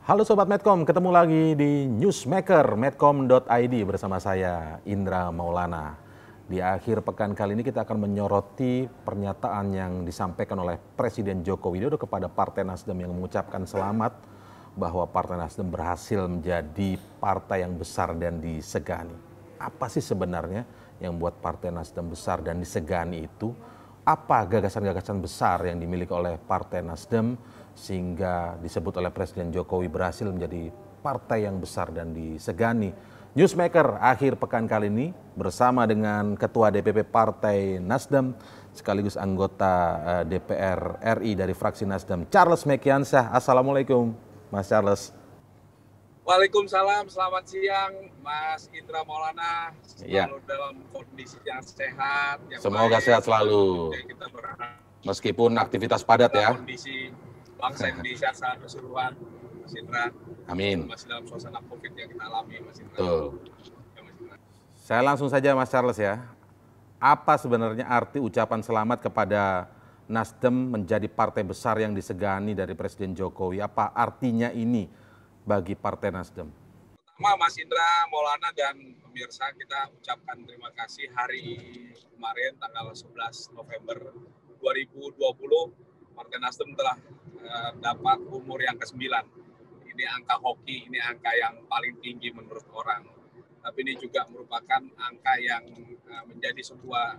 Halo Sobat Medcom, ketemu lagi di Newsmaker medcom.id bersama saya Indra Maulana. Di akhir pekan kali ini kita akan menyoroti pernyataan yang disampaikan oleh Presiden Joko Widodo kepada Partai Nasdem yang mengucapkan selamat bahwa Partai Nasdem berhasil menjadi partai yang besar dan disegani. Apa sih sebenarnya yang membuat Partai Nasdem besar dan disegani itu? Apa gagasan-gagasan besar yang dimiliki oleh Partai Nasdem sehingga disebut oleh Presiden Jokowi berhasil menjadi partai yang besar dan disegani? Newsmaker akhir pekan kali ini bersama dengan Ketua DPP Partai Nasdem sekaligus anggota DPR RI dari fraksi Nasdem, Charles Mekiansyah. Assalamualaikum, Mas Charles. Waalaikumsalam, selamat siang Mas Indra Maulana, Ya. selalu dalam kondisi yang sehat. Yang Semoga baik, sehat selalu. kita berharap Meskipun aktivitas padat ya. kondisi bangsa Indonesia secara keseluruhan, Mas Indra. Amin. Masih dalam suasana COVID yang kita alami, Mas Indra. Betul. Ya, Mas Indra. Saya langsung saja Mas Charles ya. Apa sebenarnya arti ucapan selamat kepada Nasdem menjadi partai besar yang disegani dari Presiden Jokowi? Apa artinya ini bagi Partai Nasdem? Pertama, Mas Indra Maulana dan pemirsa, kita ucapkan terima kasih hari kemarin tanggal 11 November 2020 Partai Nasdem telah dapat umur yang ke-9. Ini angka hoki, ini angka yang paling tinggi menurut orang. Tapi ini juga merupakan angka yang menjadi sebuah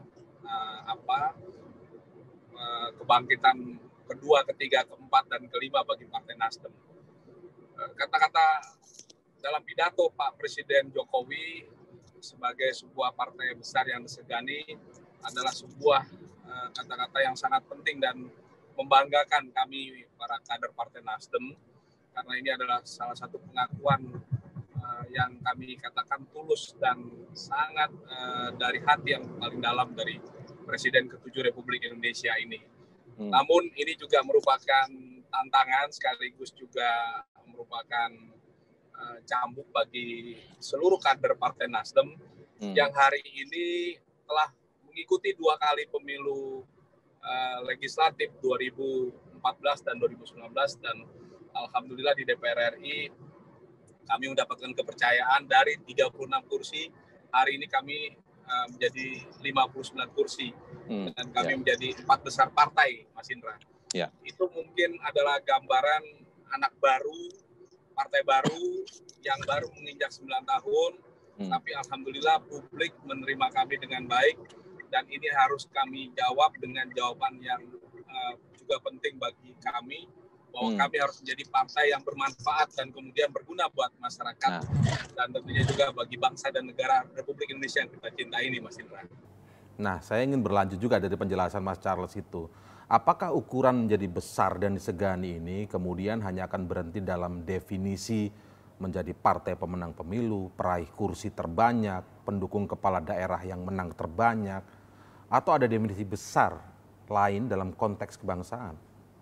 kebangkitan kedua, ketiga, keempat, dan kelima bagi Partai Nasdem. Kata-kata dalam pidato Pak Presiden Jokowi sebagai sebuah partai besar yang disegani adalah sebuah kata-kata yang sangat penting dan membanggakan kami para kader Partai Nasdem, karena ini adalah salah satu pengakuan yang kami katakan tulus dan sangat dari hati yang paling dalam dari Presiden ke-7 Republik Indonesia ini. Namun ini juga merupakan tantangan sekaligus juga merupakan cambuk bagi seluruh kader Partai Nasdem yang hari ini telah mengikuti 2 kali pemilu legislatif 2014 dan 2019, dan alhamdulillah di DPR RI kami mendapatkan kepercayaan dari 36 kursi, hari ini kami menjadi 59 kursi dan kami menjadi 4 besar partai, Mas Indra. Itu mungkin adalah gambaran anak baru, partai baru yang baru menginjak 9 tahun, tapi alhamdulillah publik menerima kami dengan baik, dan ini harus kami jawab dengan jawaban yang juga penting bagi kami, bahwa kami harus menjadi partai yang bermanfaat dan kemudian berguna buat masyarakat, dan tentunya juga bagi bangsa dan negara Republik Indonesia yang kita cintai ini, Mas Indra. Nah, saya ingin berlanjut juga dari penjelasan Mas Charles itu. Apakah ukuran menjadi besar dan disegani ini kemudian hanya akan berhenti dalam definisi menjadi partai pemenang pemilu, peraih kursi terbanyak, pendukung kepala daerah yang menang terbanyak, atau ada definisi besar lain dalam konteks kebangsaan?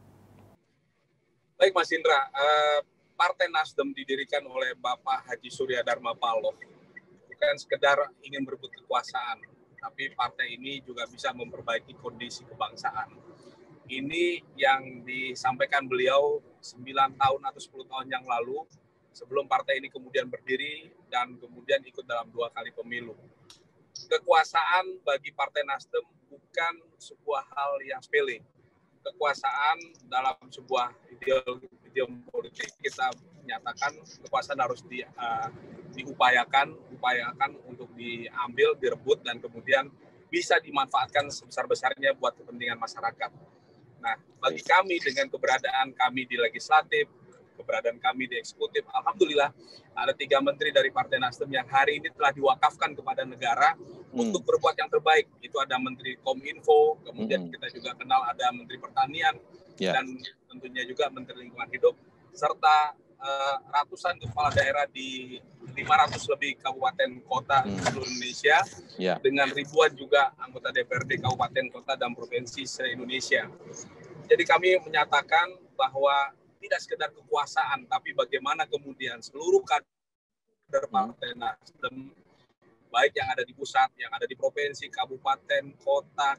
Baik Mas Indra, Partai Nasdem didirikan oleh Bapak Haji Surya Dharma Paloh bukan sekedar ingin berebut kekuasaan, tapi partai ini juga bisa memperbaiki kondisi kebangsaan. Ini yang disampaikan beliau 9 tahun atau 10 tahun yang lalu sebelum partai ini kemudian berdiri dan kemudian ikut dalam 2 kali pemilu. Kekuasaan bagi Partai Nasdem bukan sebuah hal yang sepele. Kekuasaan dalam sebuah ideologi politik kita menyatakan kekuasaan harus diupayakan untuk diambil, direbut, dan kemudian bisa dimanfaatkan sebesar-besarnya buat kepentingan masyarakat. Nah, bagi kami dengan keberadaan kami di legislatif, keberadaan kami di eksekutif, alhamdulillah ada 3 menteri dari Partai Nasdem yang hari ini telah diwakafkan kepada negara untuk berbuat yang terbaik. Itu ada Menteri Kominfo, kemudian kita juga kenal ada Menteri Pertanian, dan tentunya juga Menteri Lingkungan Hidup, serta ratusan kepala daerah di 500 lebih kabupaten kota di seluruh Indonesia, dengan ribuan juga anggota DPRD kabupaten kota dan provinsi se-Indonesia. Jadi kami menyatakan bahwa tidak sekedar kekuasaan, tapi bagaimana kemudian seluruh kader Partai Nasdem, baik yang ada di pusat, yang ada di provinsi, kabupaten, kota,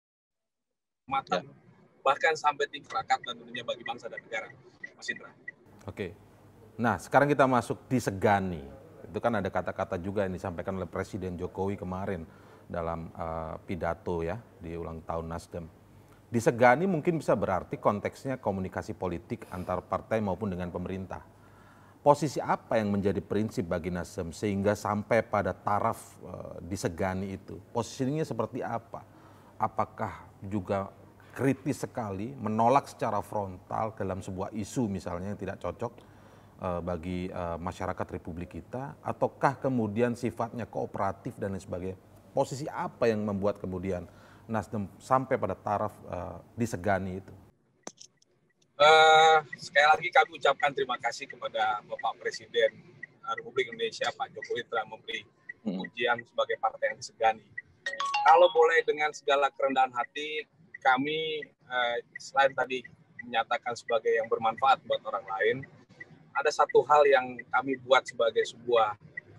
kecamatan, bahkan sampai tingkat rakyat dan tentunya bagi bangsa dan negara, Mas Indra. Oke. Nah, sekarang kita masuk disegani. Itu kan ada kata-kata juga yang disampaikan oleh Presiden Jokowi kemarin dalam pidato ya di ulang tahun Nasdem. Disegani mungkin bisa berarti konteksnya komunikasi politik antar partai maupun dengan pemerintah. Posisi apa yang menjadi prinsip bagi Nasdem sehingga sampai pada taraf disegani itu? Posisinya seperti apa? Apakah juga kritis sekali, menolak secara frontal dalam sebuah isu misalnya yang tidak cocok bagi masyarakat Republik kita, ataukah kemudian sifatnya kooperatif dan lain sebagainya? Posisi apa yang membuat kemudian Nasdem sampai pada taraf disegani itu? Sekali lagi kami ucapkan terima kasih kepada Bapak Presiden Republik Indonesia Pak Jokowi telah memberi pujian sebagai partai yang disegani. Kalau boleh dengan segala kerendahan hati, kami selain tadi menyatakan sebagai yang bermanfaat buat orang lain, ada satu hal yang kami buat sebagai sebuah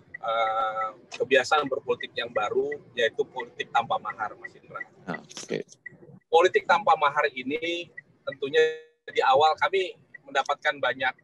kebiasaan berpolitik yang baru, yaitu politik tanpa mahar, Mas Indra. Okay. Politik tanpa mahar ini tentunya di awal kami mendapatkan banyak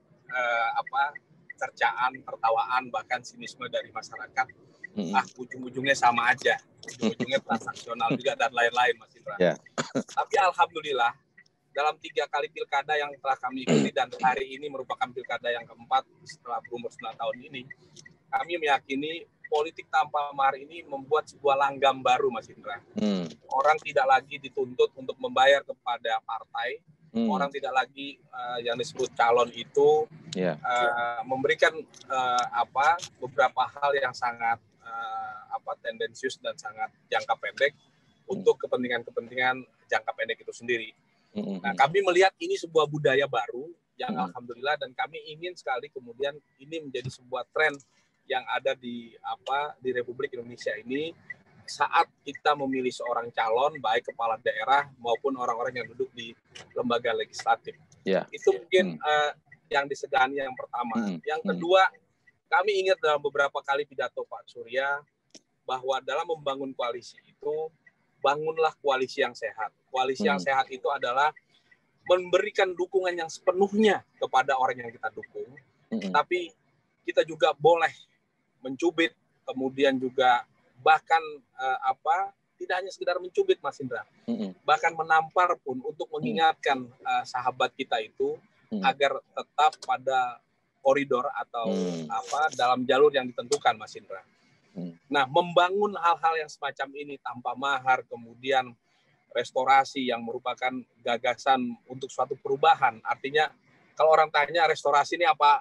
cercaan, tertawaan, bahkan sinisme dari masyarakat. Ujung-ujungnya sama aja, ujung-ujungnya transaksional juga dan lain-lain, Mas Indra. Yeah. Tapi alhamdulillah dalam 3 kali pilkada yang telah kami ikuti dan hari ini merupakan pilkada yang keempat setelah berumur 9 tahun ini, kami meyakini politik tanpa mahar ini membuat sebuah langgam baru, Mas Indra. Orang tidak lagi dituntut untuk membayar kepada partai. Orang tidak lagi yang disebut calon itu memberikan beberapa hal yang sangat tendensius dan sangat jangka pendek untuk kepentingan jangka pendek itu sendiri. Nah, kami melihat ini sebuah budaya baru yang alhamdulillah, dan kami ingin sekali kemudian ini menjadi sebuah tren yang ada di Republik Indonesia ini. Saat kita memilih seorang calon, baik kepala daerah maupun orang-orang yang duduk di lembaga legislatif. Itu mungkin yang disegani yang pertama. Yang kedua, kami ingat dalam beberapa kali pidato Pak Surya, bahwa dalam membangun koalisi itu, bangunlah koalisi yang sehat. Koalisi yang sehat itu adalah memberikan dukungan yang sepenuhnya kepada orang yang kita dukung, tapi kita juga boleh mencubit, kemudian juga bahkan tidak hanya sekedar mencubit, Mas Indra, bahkan menampar pun untuk mengingatkan sahabat kita itu agar tetap pada koridor atau dalam jalur yang ditentukan, Mas Indra. Nah, membangun hal-hal yang semacam ini tanpa mahar, kemudian restorasi yang merupakan gagasan untuk suatu perubahan. Artinya kalau orang tanya restorasi ini apa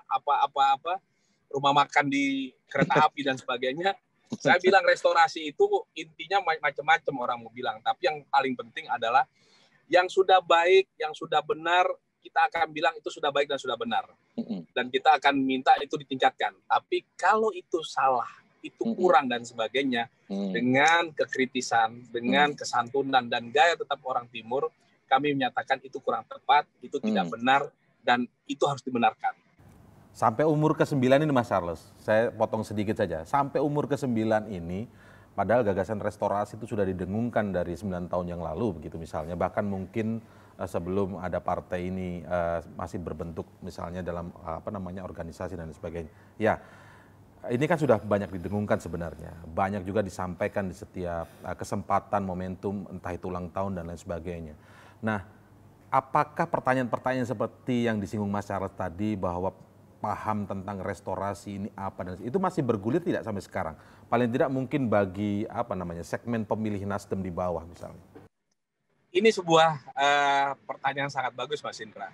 rumah makan di kereta api dan sebagainya, saya bilang restorasi itu intinya macam-macam orang mau bilang, tapi yang paling penting adalah yang sudah baik, yang sudah benar, kita akan bilang itu sudah baik dan sudah benar. Dan kita akan minta itu ditingkatkan. Tapi kalau itu salah, itu kurang dan sebagainya, dengan kekritisan, dengan kesantunan dan gaya tetap orang Timur, kami menyatakan itu kurang tepat, itu tidak benar, dan itu harus dibenarkan. Sampai umur ke-9 ini, Mas Charles, saya potong sedikit saja. Sampai umur ke-9 ini, padahal gagasan restorasi itu sudah didengungkan dari 9 tahun yang lalu, begitu misalnya. Bahkan mungkin sebelum ada partai ini masih berbentuk misalnya dalam organisasi dan sebagainya. Ya, ini kan sudah banyak didengungkan sebenarnya. Banyak juga disampaikan di setiap kesempatan, momentum, entah itu ulang tahun dan lain sebagainya. Nah, apakah pertanyaan-pertanyaan seperti yang disinggung Mas Charles tadi, bahwa paham tentang restorasi ini apa dan itu masih bergulir tidak sampai sekarang? Paling tidak mungkin bagi segmen pemilih Nasdem di bawah misalnya. Ini sebuah pertanyaan sangat bagus, Mas Indra.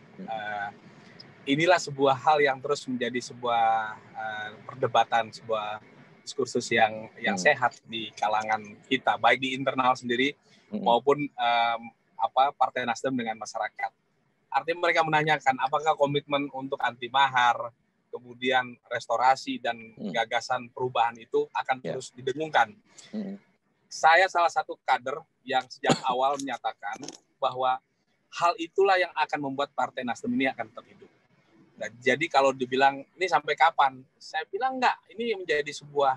Inilah sebuah hal yang terus menjadi sebuah perdebatan, sebuah diskursus yang sehat di kalangan kita, baik di internal sendiri maupun Partai Nasdem dengan masyarakat. Artinya mereka menanyakan apakah komitmen untuk anti mahar, kemudian restorasi dan gagasan perubahan itu akan terus didengungkan. Saya salah satu kader yang sejak awal menyatakan bahwa hal itulah yang akan membuat Partai Nasdem ini akan tetap hidup. Nah, jadi kalau dibilang ini sampai kapan, saya bilang enggak. Ini menjadi sebuah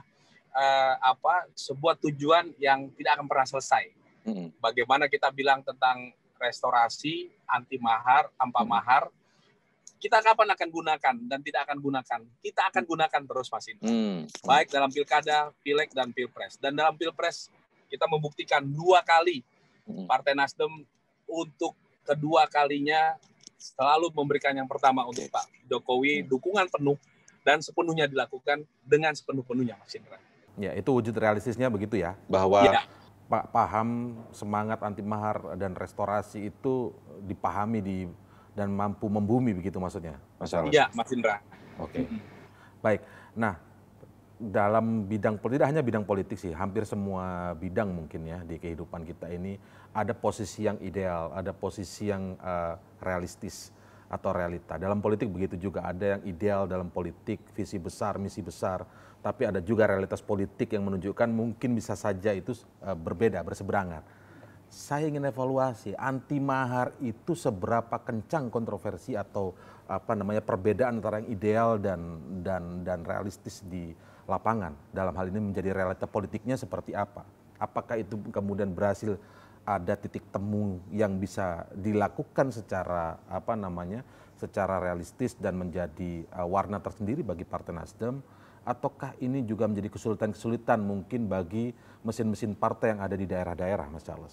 sebuah tujuan yang tidak akan pernah selesai. Bagaimana kita bilang tentang restorasi, anti mahar, tanpa mahar, kita kapan akan gunakan dan tidak akan gunakan? Kita akan gunakan terus, Mas Indra. Baik dalam pilkada, pileg, dan pilpres. Dan dalam pilpres kita membuktikan 2 kali Partai Nasdem untuk kedua kalinya selalu memberikan yang pertama untuk Pak Jokowi, dukungan penuh dan sepenuhnya dilakukan dengan sepenuh-penuhnya, Mas Indra. Ya, itu wujud realistisnya begitu ya, bahwa Pak paham semangat anti mahar dan restorasi itu dipahami dan mampu membumi begitu maksudnya, Mas Charles? Iya, Mas Indra. Oke. Baik. Nah, dalam bidang politik, tidak hanya bidang politik sih, hampir semua bidang mungkin ya di kehidupan kita ini ada posisi yang ideal, ada posisi yang realistis atau realita. Dalam politik begitu juga, ada yang ideal dalam politik, visi besar, misi besar, tapi ada juga realitas politik yang menunjukkan mungkin bisa saja itu berbeda, berseberangan. Saya ingin evaluasi anti mahar itu seberapa kencang kontroversi atau perbedaan antara yang ideal dan realistis di lapangan. Dalam hal ini menjadi realita politiknya seperti apa? Apakah itu kemudian berhasil ada titik temu yang bisa dilakukan secara secara realistis dan menjadi warna tersendiri bagi Partai Nasdem? Ataukah ini juga menjadi kesulitan-kesulitan mungkin bagi mesin-mesin partai yang ada di daerah-daerah, Mas Charles?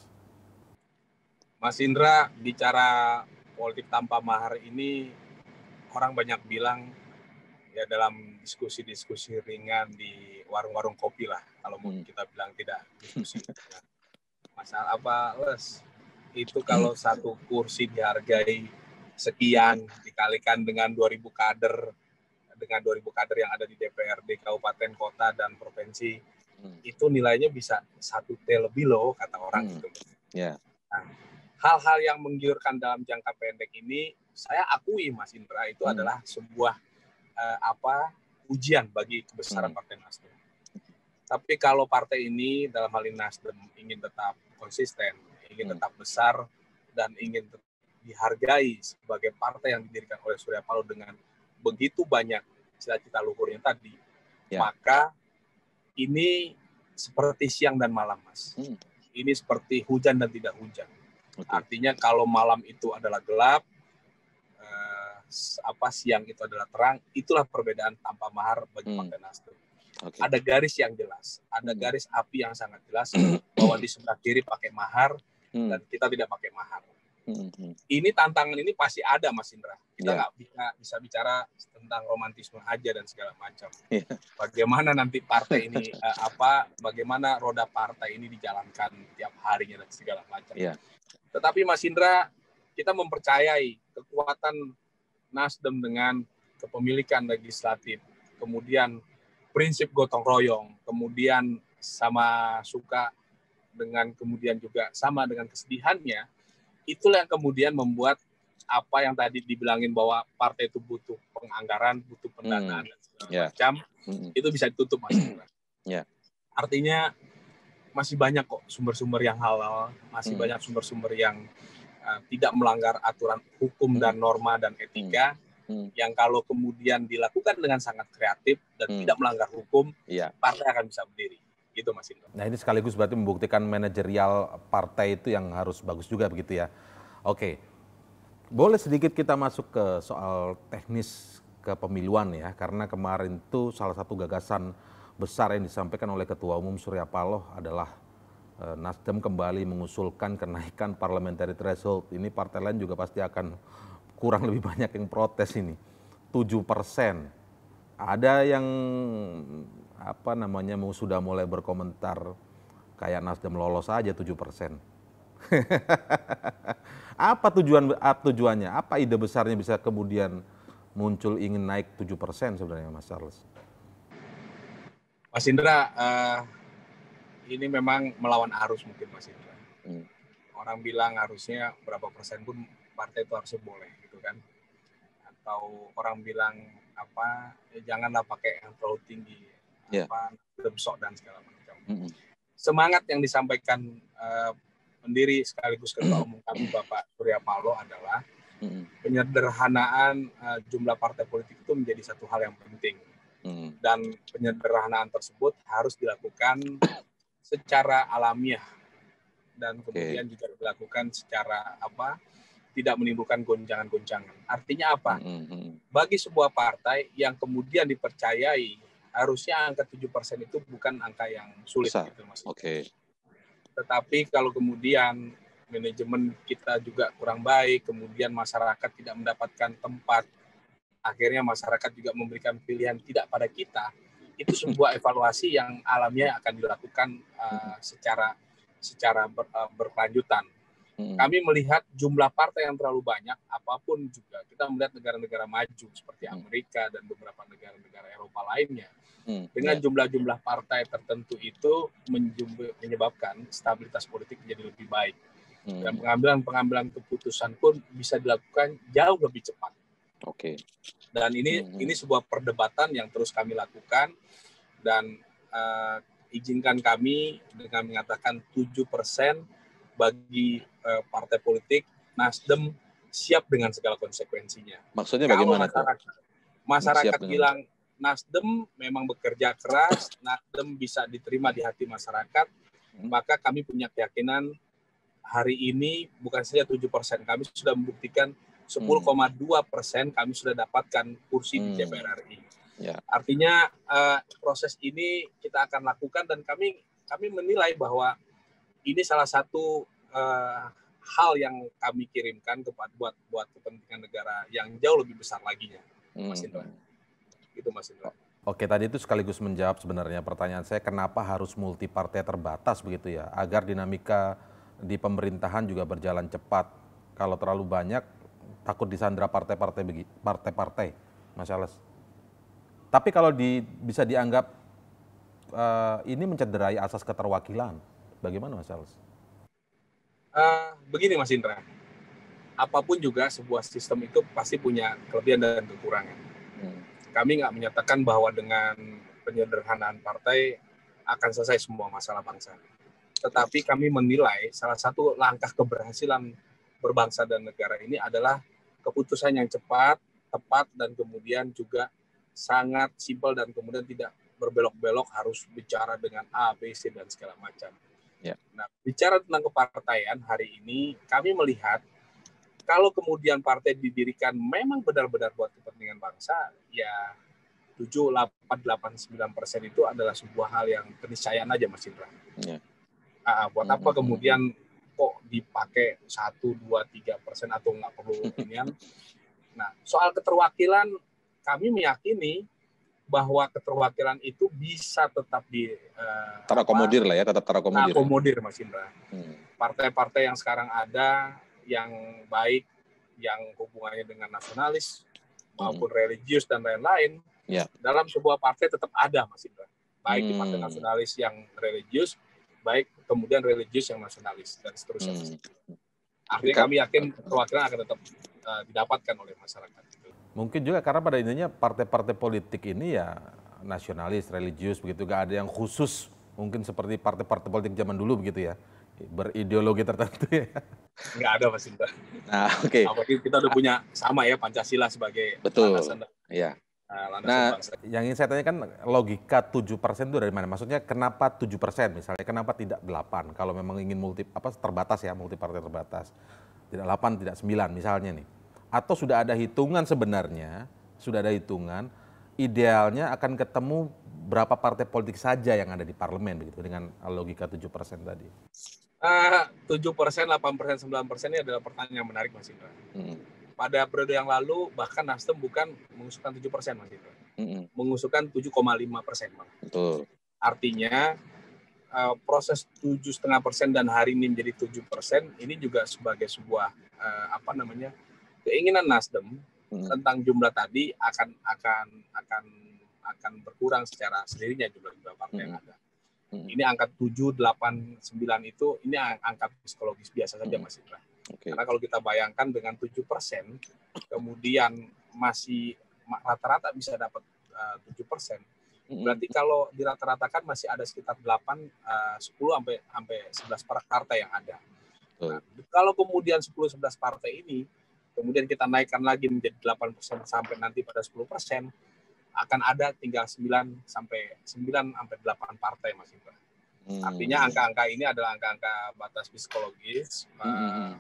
Mas Indra, bicara politik tanpa mahar ini orang banyak bilang ya dalam diskusi-diskusi ringan di warung-warung kopi lah, kalau mau kita bilang tidak diskusi. Masalah apa, Les? Itu kalau satu kursi dihargai sekian dikalikan dengan 2.000 kader yang ada di DPRD kabupaten, kota, dan provinsi, itu nilainya bisa 1 T lebih loh, kata orang itu. Yeah. Nah, hal-hal yang menggiurkan dalam jangka pendek ini, saya akui, Mas Indra, itu adalah sebuah ujian bagi kebesaran Partai Nasdem. Tapi kalau partai ini, dalam hal ini Nasdem, ingin tetap konsisten, ingin tetap besar, dan ingin dihargai sebagai partai yang didirikan oleh Surya Paloh dengan begitu banyak cita-cita luhurnya tadi, maka ini seperti siang dan malam, Mas. Ini seperti hujan dan tidak hujan. Artinya kalau malam itu adalah gelap, siang itu adalah terang, itulah perbedaan tanpa mahar bagi Partai Nasdem. Ada garis yang jelas, ada garis api yang sangat jelas bahwa di sebelah kiri pakai mahar dan kita tidak pakai mahar. Ini tantangan ini pasti ada, Mas Indra. Kita nggak bisa bicara tentang romantisme aja dan segala macam. Bagaimana nanti partai ini bagaimana roda partai ini dijalankan tiap harinya dan segala macam. Tetapi Mas Indra, kita mempercayai kekuatan Nasdem dengan kepemilikan legislatif, kemudian prinsip gotong royong, kemudian sama suka dengan kemudian juga sama dengan kesedihannya, itulah yang kemudian membuat apa yang tadi dibilangin bahwa partai itu butuh penganggaran, butuh pendanaan dan segala macam, itu bisa ditutup, Mas. Artinya masih banyak kok sumber-sumber yang halal, masih banyak sumber-sumber yang tidak melanggar aturan hukum dan norma dan etika, yang kalau kemudian dilakukan dengan sangat kreatif dan tidak melanggar hukum, partai akan bisa berdiri. Gitu, Mas Indra. Nah, ini sekaligus berarti membuktikan manajerial partai itu yang harus bagus juga begitu ya. Oke, boleh sedikit kita masuk ke soal teknis kepemiluan ya, karena kemarin itu salah satu gagasan besar yang disampaikan oleh Ketua Umum Surya Paloh adalah Nasdem kembali mengusulkan kenaikan parliamentary threshold. Ini partai lain juga pasti akan kurang lebih banyak yang protes ini. 7%. Ada yang sudah mulai berkomentar kayak Nasdem lolos aja 7%. Apa tujuannya? Apa ide besarnya bisa kemudian muncul ingin naik 7% sebenarnya, Mas Charles? Mas Indra, ini memang melawan arus mungkin, Mas Indra. Orang bilang harusnya berapa persen pun partai itu harusnya boleh, gitu kan? Atau orang bilang janganlah pakai yang terlalu tinggi, demsok dan segala macam. Semangat yang disampaikan pendiri sekaligus Ketua Umum kami Bapak Surya Paloh adalah penyederhanaan jumlah partai politik itu menjadi satu hal yang penting. Dan penyederhanaan tersebut harus dilakukan secara alamiah dan kemudian juga dilakukan secara tidak menimbulkan goncangan-goncangan. Artinya apa? Bagi sebuah partai yang kemudian dipercayai, harusnya angka 7% itu bukan angka yang sulit. Gitu, Mas. Tetapi kalau kemudian manajemen kita juga kurang baik, kemudian masyarakat tidak mendapatkan tempat, akhirnya masyarakat juga memberikan pilihan tidak pada kita, itu sebuah evaluasi yang alamiah akan dilakukan secara berkelanjutan. Kami melihat jumlah partai yang terlalu banyak, apapun juga. Kita melihat negara-negara maju seperti Amerika dan beberapa negara-negara Eropa lainnya. Dengan jumlah-jumlah partai tertentu itu menyebabkan stabilitas politik menjadi lebih baik. Dan pengambilan keputusan pun bisa dilakukan jauh lebih cepat. Dan ini sebuah perdebatan yang terus kami lakukan, dan izinkan kami dengan mengatakan 7% bagi partai politik, Nasdem siap dengan segala konsekuensinya. Maksudnya bagaimana? Masyarakat bilang Nasdem memang bekerja keras, Nasdem bisa diterima di hati masyarakat, maka kami punya keyakinan hari ini bukan saja 7%, kami sudah membuktikan 10,2% kami sudah dapatkan kursi di DPR RI. Artinya proses ini kita akan lakukan, dan kami menilai bahwa ini salah satu hal yang kami kirimkan buat kepentingan negara yang jauh lebih besar laginya, Mas Indra. Gitu, Mas Indra. Oke, tadi itu sekaligus menjawab sebenarnya pertanyaan saya, kenapa harus multi partai terbatas begitu ya, agar dinamika di pemerintahan juga berjalan cepat. Kalau terlalu banyak, takut disandra partai-partai, Mas Charles. Tapi kalau bisa dianggap ini mencederai asas keterwakilan, bagaimana, Mas Charles? Begini, Mas Indra, apapun juga sebuah sistem itu pasti punya kelebihan dan kekurangan. Kami nggak menyatakan bahwa dengan penyederhanaan partai akan selesai semua masalah bangsa. Tetapi kami menilai salah satu langkah keberhasilan berbangsa dan negara ini adalah keputusan yang cepat, tepat, dan kemudian juga sangat simpel, dan kemudian tidak berbelok-belok harus bicara dengan A, B, C, dan segala macam. Nah, bicara tentang kepartaian hari ini, kami melihat kalau kemudian partai didirikan memang benar-benar buat kepentingan bangsa, ya 7, 8, 9% itu adalah sebuah hal yang keniscayaan aja, Mas Indra. Buat apa kemudian kok dipakai 1, 2, 3% atau nggak perlu inian. Nah, soal keterwakilan, kami meyakini bahwa keterwakilan itu bisa tetap terakomodir lah ya, tetap terakomodir. Terakomodir, Mas Indra. Partai-partai yang sekarang ada, yang baik, yang hubungannya dengan nasionalis maupun religius dan lain-lain, dalam sebuah partai tetap ada, Mas Indra. Baik di partai nasionalis yang religius, baik kemudian religius yang nasionalis, dan seterusnya. Artinya kami yakin keterwakilan akan tetap didapatkan oleh masyarakat. Mungkin juga karena pada intinya partai-partai politik ini ya nasionalis, religius begitu, gak ada yang khusus, mungkin seperti partai-partai politik zaman dulu begitu ya, berideologi tertentu ya. Nggak ada, Mas Indra. Nah, oke. Apalagi kita udah punya sama ya, Pancasila sebagai landasan. Iya. Nah, yang ingin saya tanyakan, logika 7% itu dari mana? Maksudnya kenapa 7% misalnya, kenapa tidak 8? Kalau memang ingin terbatas ya, multi partai terbatas. Tidak 8, tidak 9 misalnya nih. Atau sudah ada hitungan sebenarnya, idealnya akan ketemu berapa partai politik saja yang ada di parlemen begitu dengan logika 7% tadi. 7%, 8%, 9% ini adalah pertanyaan yang menarik, Mas Indra. Pada periode yang lalu bahkan Nasdem bukan mengusulkan 7%, Mas Indra. Mengusulkan 7,5%. Betul. Artinya proses 7,5% dan hari ini menjadi 7%, ini juga sebagai sebuah keinginan Nasdem tentang jumlah tadi akan berkurang secara sendirinya jumlah partai yang ada. Ini angka 7, 8, 9 itu ini angka psikologis biasa saja, Mas Indra. Karena kalau kita bayangkan dengan 7%, kemudian masih rata-rata bisa dapat 7%. Berarti kalau dirata-ratakan masih ada sekitar 8, 10 sampai 11 partai yang ada. Nah, kalau kemudian 10-11 partai ini kemudian kita naikkan lagi menjadi 8% sampai nanti pada 10%, akan ada tinggal 9 sampai 8 partai, Mas Indra. Artinya angka-angka ini adalah angka-angka batas psikologis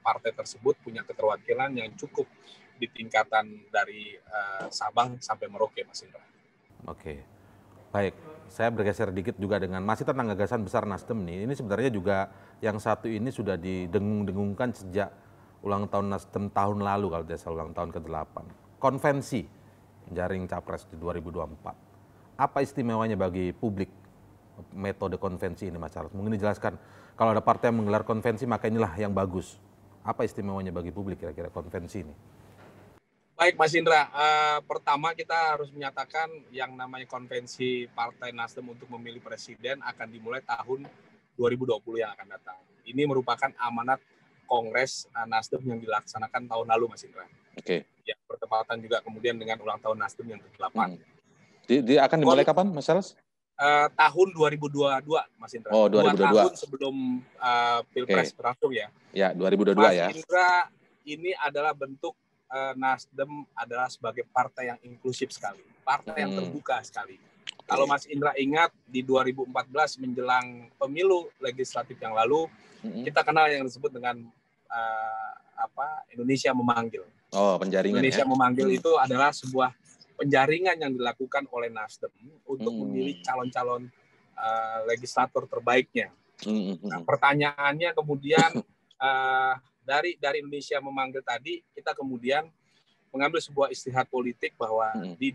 partai tersebut punya keterwakilan yang cukup di tingkatan dari Sabang sampai Merauke, Mas Indra. Oke, baik. Saya bergeser dikit juga dengan masih tentang gagasan besar Nasdem nih. Ini sebenarnya juga yang satu ini sudah didengung-dengungkan sejak ulang tahun Nasdem tahun lalu, kalau tidak salah ulang tahun ke-8. Konvensi menjaring capres di 2024. Apa istimewanya bagi publik metode konvensi ini, Mas Charles? Mungkin dijelaskan, kalau ada partai yang menggelar konvensi maka inilah yang bagus. Apa istimewanya bagi publik kira-kira konvensi ini? Baik, Mas Indra. Pertama kita harus menyatakan yang namanya konvensi Partai Nasdem untuk memilih presiden akan dimulai tahun 2020 yang akan datang. Ini merupakan amanat Kongres Nasdem yang dilaksanakan tahun lalu, Mas Indra. Oke. Ya, bertepatan juga kemudian dengan ulang tahun Nasdem yang ke-8. Dia akan dimulai kapan, Mas Charles? Tahun 2022, Mas Indra. Oh, 2022. 2 tahun sebelum Pilpres berlangsung ya. Ya, 2022 Mas ya. Indra, ini adalah bentuk Nasdem adalah sebagai partai yang inklusif sekali, partai yang terbuka sekali. Kalau Mas Indra ingat di 2014 menjelang pemilu legislatif yang lalu, kita kenal yang disebut dengan Indonesia Memanggil. Oh, penjaringan. Indonesia Memanggil itu adalah sebuah penjaringan yang dilakukan oleh Nasdem untuk memilih calon-calon legislator terbaiknya. Nah, pertanyaannya kemudian dari Indonesia Memanggil tadi, kita kemudian mengambil sebuah istihad politik bahwa di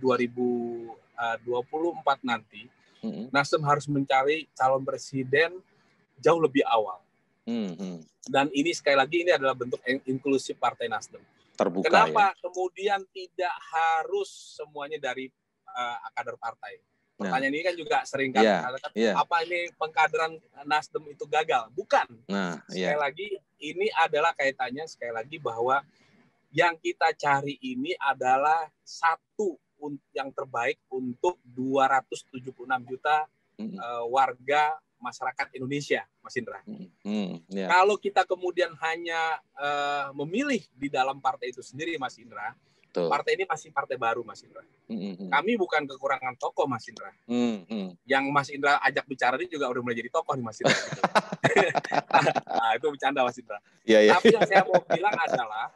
2024 nanti Nasdem harus mencari calon presiden jauh lebih awal. Dan ini sekali lagi ini adalah bentuk inklusif Partai Nasdem. Terbuka. Kenapa kemudian tidak harus semuanya dari kader partai? Pertanyaan ini kan juga sering kan apa ini pengkaderan Nasdem itu gagal? Bukan. Sekali lagi ini adalah kaitannya sekali lagi bahwa yang kita cari ini adalah satu yang terbaik untuk 276 juta warga masyarakat Indonesia, Mas Indra. Kalau kita kemudian hanya memilih di dalam partai itu sendiri, Mas Indra, partai ini masih partai baru, Mas Indra. Kami bukan kekurangan tokoh, Mas Indra. Yang Mas Indra ajak bicara ini juga udah mulai jadi tokoh nih, Mas Indra. Gitu. Nah, itu bercanda, Mas Indra. Tapi yang saya mau bilang adalah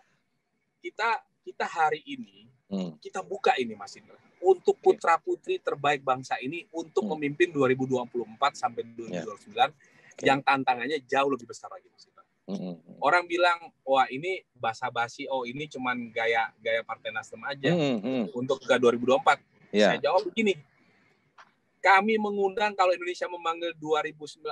kita hari ini kita buka ini, Mas Indra, untuk putra-putri terbaik bangsa ini untuk memimpin 2024 sampai 2029 yang tantangannya jauh lebih besar lagi, Mas Indra. Orang bilang, wah ini basa-basi, oh ini cuman gaya Partai Nasdem aja untuk ke 2024. Saya jawab begini, kami mengundang kalau Indonesia Memanggil 2014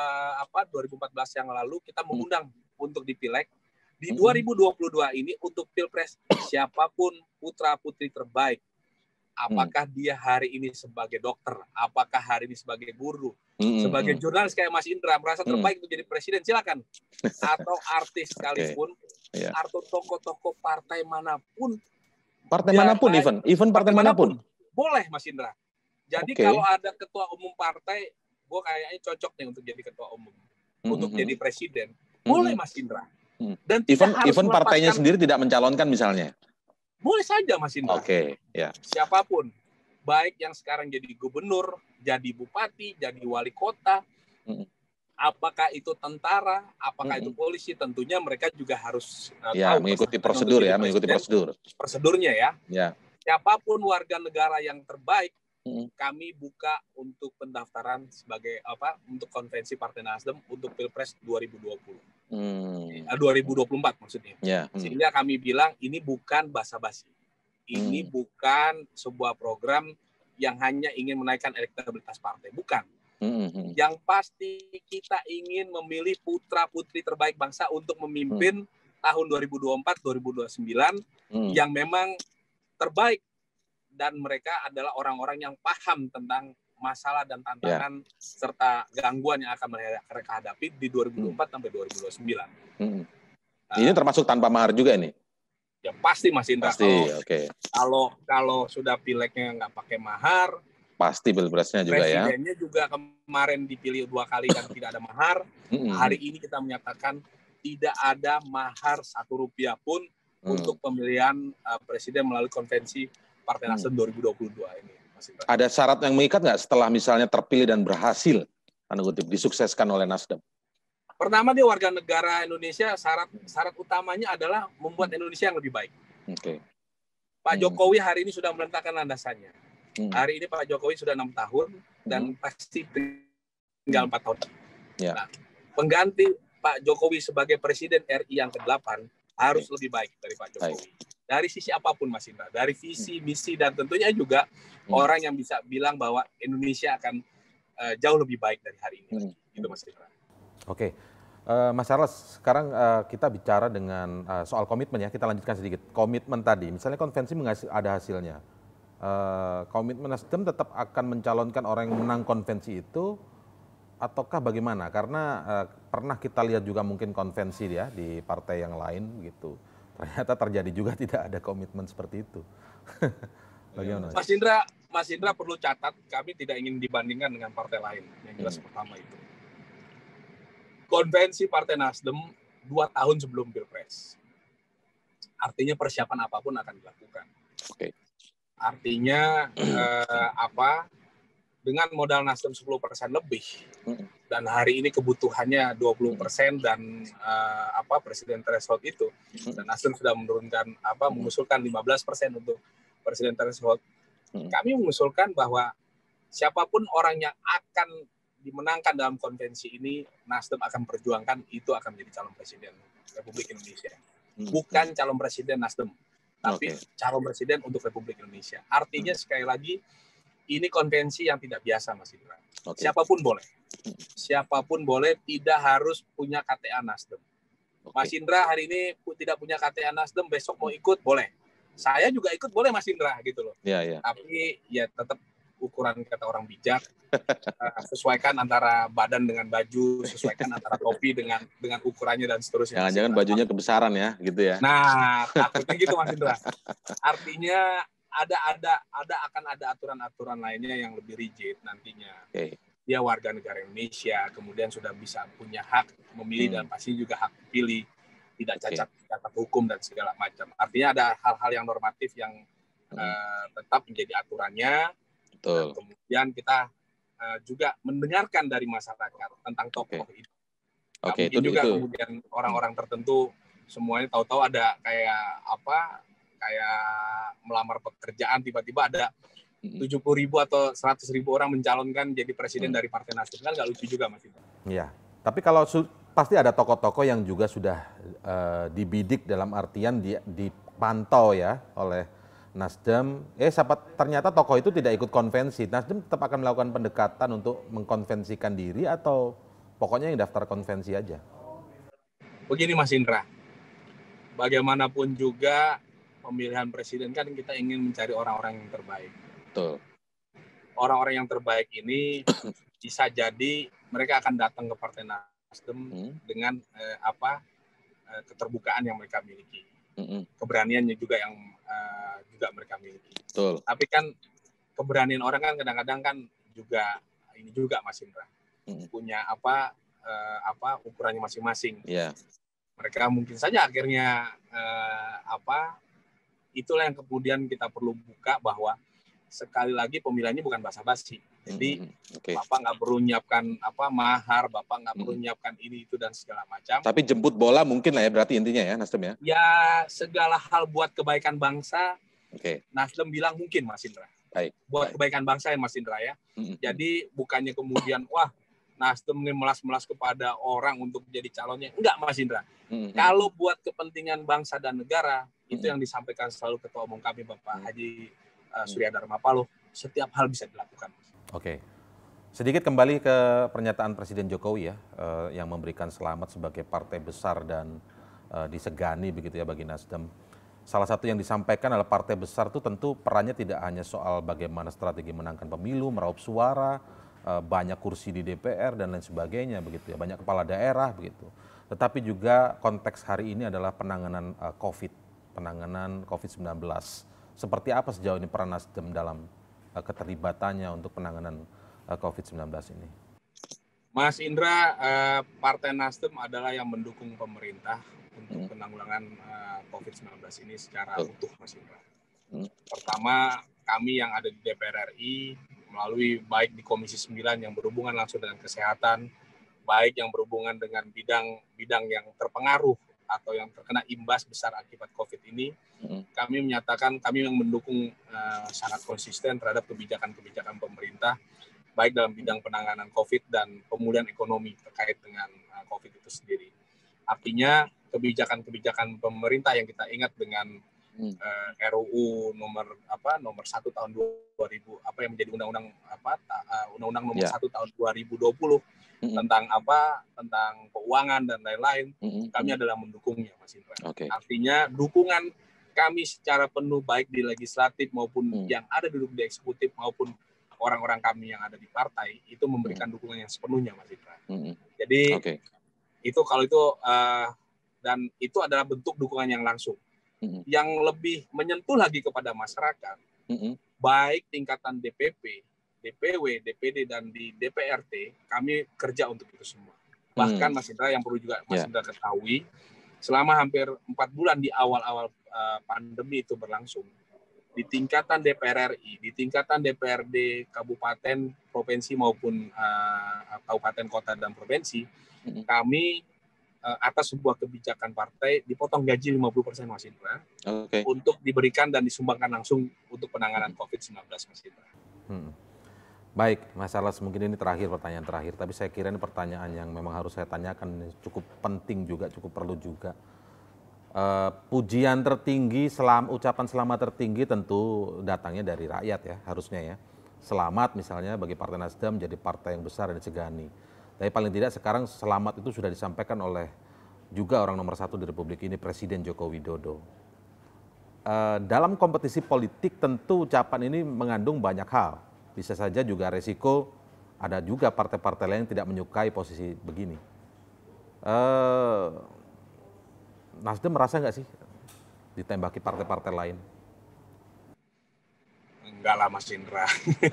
yang lalu, kita mengundang untuk dipilek. Di 2022 ini untuk Pilpres, siapapun putra-putri terbaik, apakah dia hari ini sebagai dokter, apakah hari ini sebagai guru, sebagai jurnalis kayak Mas Indra merasa terbaik untuk jadi presiden, silakan. Atau artis sekalipun, atau tokoh-tokoh partai manapun. Partai manapun, even partai manapun. Boleh, Mas Indra. Jadi kalau ada ketua umum partai, gue kayaknya cocok nih untuk jadi ketua umum, untuk jadi presiden. Boleh, Mas Indra. Dan even partainya sendiri tidak mencalonkan misalnya. Boleh saja, Mas Indra. Siapapun, baik yang sekarang jadi gubernur, jadi bupati, jadi wali kota, apakah itu tentara, apakah itu polisi, tentunya mereka juga harus tahu mengikuti prosedur ya, mengikuti prosedurnya ya. Siapapun warga negara yang terbaik, kami buka untuk pendaftaran sebagai untuk konvensi Partai Nasdem untuk Pilpres 2020. 2024 maksudnya. Sehingga kami bilang ini bukan basa-basi. Ini bukan sebuah program yang hanya ingin menaikkan elektabilitas partai, bukan. Yang pasti kita ingin memilih putra-putri terbaik bangsa untuk memimpin tahun 2024-2029 yang memang terbaik. Dan mereka adalah orang-orang yang paham tentang masalah dan tantangan serta gangguan yang akan mereka hadapi di 2024 sampai 2029. Ini termasuk tanpa mahar juga ini? Ya pasti, Mas Indra. Pasti, Kalau sudah pileknya nggak pakai mahar, pasti pilpresnya juga ya. Presidennya juga kemarin dipilih 2 kali dan tidak ada mahar. Hari ini kita menyatakan tidak ada mahar Rp1 pun untuk pemilihan presiden melalui konvensi Partai Nasdem 2022 ini. Ada syarat yang mengikat nggak setelah misalnya terpilih dan berhasil, disukseskan oleh Nasdem? Pertama, dia warga negara Indonesia, syarat utamanya adalah membuat Indonesia yang lebih baik. Oke. Pak Jokowi hari ini sudah meletakkan landasannya. Hmm. Hari ini Pak Jokowi sudah 6 tahun dan pasti tinggal 4 tahun. Ya. Nah, pengganti Pak Jokowi sebagai Presiden RI yang ke-8 harus lebih baik dari Pak Jokowi. Dari sisi apapun, Mas Indra. Dari visi, misi, dan tentunya juga orang yang bisa bilang bahwa Indonesia akan jauh lebih baik dari hari ini. Itu, Mas Indra. Oke, Mas Charles, sekarang kita bicara dengan soal komitmen ya. Kita lanjutkan sedikit. Komitmen tadi, misalnya konvensi ada hasilnya. Komitmen Nasdem tetap akan mencalonkan orang yang menang konvensi itu, ataukah bagaimana? Karena pernah kita lihat juga mungkin konvensi ya di partai yang lain gitu. Ternyata terjadi juga tidak ada komitmen seperti itu. Bagaimana? Mas Indra perlu catat, kami tidak ingin dibandingkan dengan partai lain. Yang jelas pertama itu. Konvensi Partai Nasdem 2 tahun sebelum Pilpres. Artinya persiapan apapun akan dilakukan. Oke. Artinya dengan modal Nasdem 10% lebih dan hari ini kebutuhannya 20% dan presiden threshold itu, dan Nasdem sudah menurunkan mengusulkan 15% untuk presiden threshold. Kami mengusulkan bahwa siapapun orang yang akan dimenangkan dalam konvensi ini, Nasdem akan perjuangkan itu akan menjadi calon presiden Republik Indonesia. Bukan calon presiden Nasdem, tapi calon presiden untuk Republik Indonesia. Artinya sekali lagi, ini konvensi yang tidak biasa, Mas Indra. Siapapun boleh. Siapapun boleh, tidak harus punya KTA Nasdem. Mas Indra hari ini tidak punya KTA Nasdem, besok mau ikut, boleh. Saya juga ikut, boleh Mas Indra, gitu loh. Ya. Tapi ya tetap ukuran kata orang bijak, sesuaikan antara badan dengan baju, sesuaikan antara topi dengan ukurannya dan seterusnya. Jangan-jangan bajunya kebesaran ya, gitu ya. Nah, takutnya gitu Mas Indra. Artinya akan ada aturan-aturan lainnya yang lebih rigid nantinya. Dia warga negara Indonesia, kemudian sudah bisa punya hak memilih dan pasti juga hak pilih, tidak cacat hukum dan segala macam. Artinya ada hal-hal yang normatif yang tetap menjadi aturannya. Dan kemudian kita juga mendengarkan dari masyarakat tentang tokoh itu. Mungkin juga kemudian orang-orang tertentu semuanya tahu-tahu ada kayak melamar pekerjaan, tiba-tiba ada 70.000 atau 100.000 orang mencalonkan jadi presiden dari Partai Nasdem, kan nggak lucu juga, Mas. Iya, tapi kalau pasti ada tokoh-tokoh yang juga sudah dibidik dalam artian dipantau ya oleh Nasdem. Ternyata tokoh itu tidak ikut konvensi. Nasdem tetap akan melakukan pendekatan untuk mengkonvensikan diri atau pokoknya yang daftar konvensi aja? Begini Mas Indra, bagaimanapun juga pemilihan presiden kan kita ingin mencari orang-orang yang terbaik. Betul. Orang-orang yang terbaik ini bisa jadi mereka akan datang ke Partai Nasdem dengan keterbukaan yang mereka miliki, keberaniannya juga yang juga mereka miliki. Betul. Tapi kan keberanian orang kan kadang-kadang kan juga ini juga Mas Indra punya ukurannya masing-masing. Yeah. Mereka mungkin saja akhirnya itulah yang kemudian kita perlu buka bahwa sekali lagi pemilihannya bukan basa-basi. Jadi Bapak nggak perlu nyiapkan mahar, Bapak nggak perlu nyiapkan ini itu dan segala macam. Tapi jemput bola mungkin lah ya, berarti intinya ya Nasdem ya? Ya segala hal buat kebaikan bangsa. Nasdem bilang mungkin Mas Indra. Buat kebaikan bangsa ya Mas Indra ya. Jadi bukannya kemudian Nasdem ini melas-melas kepada orang untuk jadi calonnya. Enggak Mas Indra. Kalau buat kepentingan bangsa dan negara, itu yang disampaikan selalu Ketua Umum kami Bapak Haji Surya Dharma Paloh, setiap hal bisa dilakukan. Oke. Sedikit kembali ke pernyataan Presiden Jokowi ya, yang memberikan selamat sebagai partai besar dan disegani begitu ya bagi Nasdem. Salah satu yang disampaikan adalah partai besar itu tentu perannya tidak hanya soal bagaimana strategi menangkan pemilu, meraup suara, banyak kursi di DPR dan lain sebagainya begitu ya, banyak kepala daerah begitu. Tetapi juga konteks hari ini adalah penanganan COVID-19. Seperti apa sejauh ini peran Nasdem dalam keterlibatannya untuk penanganan COVID-19 ini? Mas Indra, Partai Nasdem adalah yang mendukung pemerintah untuk penanggulangan COVID-19 ini secara utuh, Mas Indra. Pertama, kami yang ada di DPR RI, melalui baik di Komisi 9 yang berhubungan langsung dengan kesehatan, baik yang berhubungan dengan bidang yang terpengaruh atau yang terkena imbas besar akibat COVID ini, kami menyatakan kami yang mendukung sangat konsisten terhadap kebijakan-kebijakan pemerintah, baik dalam bidang penanganan COVID dan pemulihan ekonomi terkait dengan COVID itu sendiri. Artinya kebijakan-kebijakan pemerintah yang kita ingat dengan RUU nomor 1 tahun 2000 yang menjadi undang-undang nomor 1 tahun 2020 tentang keuangan dan lain-lain, kami adalah mendukungnya, Mas Indra. Artinya dukungan kami secara penuh baik di legislatif maupun yang ada duduk di eksekutif maupun orang-orang kami yang ada di partai itu memberikan dukungan yang sepenuhnya, Mas Indra. Jadi dan itu adalah bentuk dukungan yang langsung. Yang lebih menyentuh lagi kepada masyarakat, baik tingkatan DPP, DPW, DPD, dan di DPRT, kami kerja untuk itu semua. Bahkan Mas Indra, yang perlu juga Mas Indra ketahui, selama hampir 4 bulan di awal-awal pandemi itu berlangsung, di tingkatan DPR RI, di tingkatan DPRD, kabupaten, provinsi maupun kabupaten, kota, dan provinsi, kami atas sebuah kebijakan partai dipotong gaji 50%, Mas Indra, untuk diberikan dan disumbangkan langsung untuk penanganan COVID-19, Mas Indra. Baik, Mas Charles, mungkin ini pertanyaan terakhir, tapi saya kira ini pertanyaan yang memang harus saya tanyakan, cukup penting juga, cukup perlu juga. Pujian tertinggi, ucapan selamat tertinggi tentu datangnya dari rakyat ya, harusnya ya. Selamat misalnya bagi Partai Nasdem menjadi partai yang besar dan disegani. Tapi paling tidak sekarang selamat itu sudah disampaikan oleh juga orang nomor 1 di Republik ini, Presiden Joko Widodo. Dalam kompetisi politik tentu ucapan ini mengandung banyak hal. Bisa saja juga resiko ada juga partai-partai lain yang tidak menyukai posisi begini. Nasdem merasa nggak sih ditembaki partai-partai lain? Enggak lah, Mas Indra.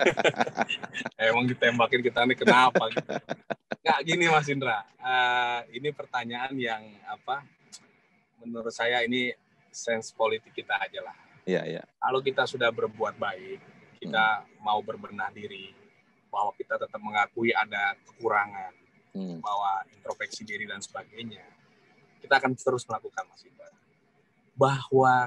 Emang ditembakin kita nih kenapa gitu? Nggak gini, Mas Indra. Ini pertanyaan yang menurut saya ini sense politik kita aja lah. Kalau kita sudah berbuat baik, kita mau berbenah diri, bahwa kita tetap mengakui ada kekurangan, bahwa introspeksi diri dan sebagainya, kita akan terus melakukan, Mas Indra. Bahwa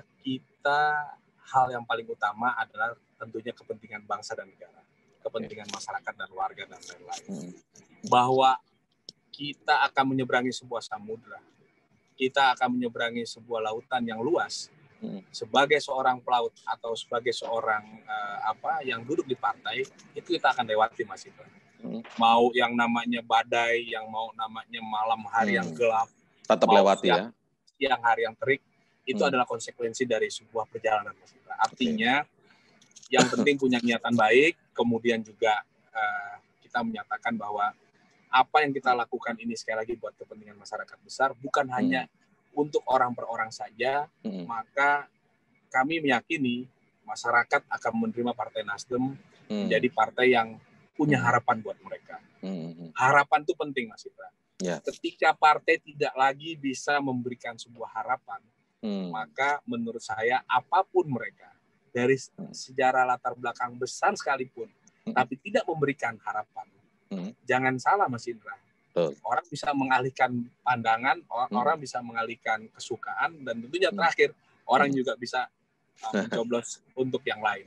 hal yang paling utama adalah tentunya kepentingan bangsa dan negara, kepentingan masyarakat dan warga dan lain-lain. Bahwa kita akan menyeberangi sebuah samudra, kita akan menyeberangi sebuah lautan yang luas. Sebagai seorang pelaut atau sebagai seorang yang duduk di partai, itu kita akan lewati, Mas Indra. Mau yang namanya badai, yang mau namanya malam hari yang gelap, tetap lewati ya. Siang hari yang terik, itu adalah konsekuensi dari sebuah perjalanan, Mas Indra. Artinya yang penting punya niatan baik, kemudian juga kita menyatakan bahwa apa yang kita lakukan ini sekali lagi buat kepentingan masyarakat besar, bukan hanya untuk orang per orang saja, maka kami meyakini masyarakat akan menerima Partai Nasdem menjadi partai yang punya harapan buat mereka. Harapan itu penting, Mas Indra. Ketika partai tidak lagi bisa memberikan sebuah harapan, maka menurut saya apapun mereka, dari sejarah latar belakang besar sekalipun, tapi tidak memberikan harapan, jangan salah, Mas Indra. Orang bisa mengalihkan pandangan, orang bisa mengalihkan kesukaan, dan tentunya terakhir orang juga bisa mencoblos untuk yang lain.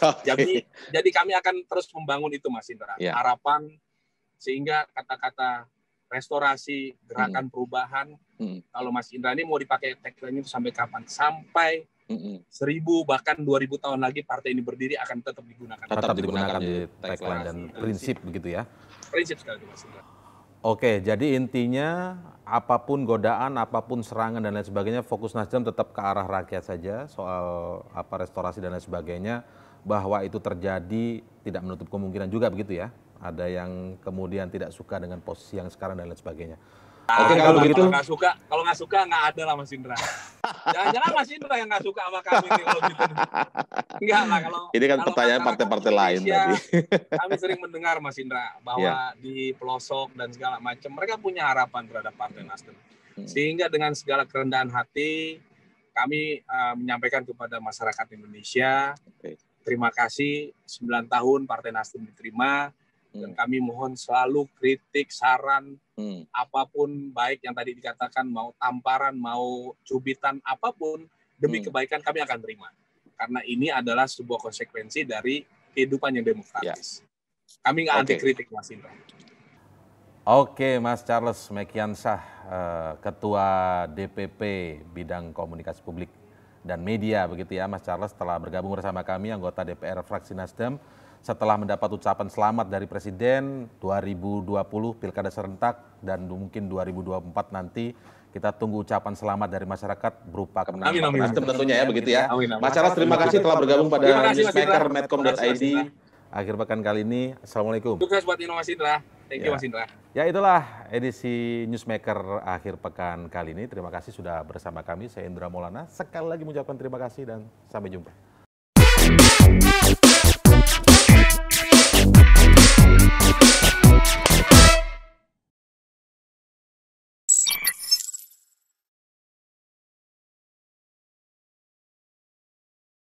Jadi kami akan terus membangun itu, Mas Indra, harapan, sehingga kata-kata restorasi, gerakan perubahan, kalau Mas Indra ini mau dipakai tagline itu sampai kapan? Sampai 1000 bahkan 2000 tahun lagi partai ini berdiri akan tetap digunakan. Tetap digunakan di tagline dan prinsip begitu ya? Prinsip sekali, Mas Indra. Oke, jadi intinya apapun godaan, apapun serangan dan lain sebagainya, fokus Nasdem tetap ke arah rakyat saja, soal restorasi dan lain sebagainya, bahwa itu terjadi tidak menutup kemungkinan juga begitu ya? Ada yang kemudian tidak suka dengan posisi yang sekarang dan lain sebagainya. Oke, kalau begitu. Kalau nggak suka nggak ada lah, Mas Indra. Jangan-jangan Mas Indra yang nggak suka sama kami nih kalau gitu. Enggak lah, kalau ini kan pertanyaan partai-partai lain tadi. Kami sering mendengar, Mas Indra, bahwa di pelosok dan segala macam mereka punya harapan terhadap Partai Nasdem. Sehingga dengan segala kerendahan hati kami menyampaikan kepada masyarakat Indonesia, terima kasih 9 tahun Partai Nasdem diterima, Dan kami mohon selalu kritik, saran, apapun baik yang tadi dikatakan, mau tamparan, mau cubitan, apapun, demi kebaikan kami akan terima. Karena ini adalah sebuah konsekuensi dari kehidupan yang demokratis. Kami nggak anti kritik, Mas Indra. Oke, Mas Charles Mekiansah, Ketua DPP Bidang Komunikasi Publik dan Media, begitu ya, Mas Charles, telah bergabung bersama kami, anggota DPR fraksi Nasdem, setelah mendapat ucapan selamat dari Presiden 2020 Pilkada serentak dan mungkin 2024 nanti. Kita tunggu ucapan selamat dari masyarakat berupa kemenangan Nasdem tentunya ya, begitu ya. Mas Charles, terima kasih telah bergabung pada Newsmaker Medcom.id. Akhir pekan kali ini, Assalamualaikum. Sukses buat Mas Indra. Thank you, Mas Indra. Ya, itulah edisi Newsmaker akhir pekan kali ini. Terima kasih sudah bersama kami. Saya Indra Maulana. Sekali lagi mengucapkan terima kasih dan sampai jumpa.